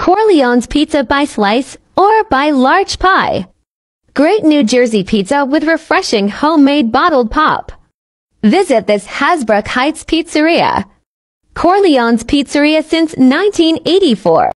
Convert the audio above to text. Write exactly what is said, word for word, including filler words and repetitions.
Corleones pizza by slice or by large pie. Great New Jersey pizza with refreshing homemade bottled pop. Visit this Hasbrouck Heights pizzeria. Corleones Pizzeria since nineteen eighty-four.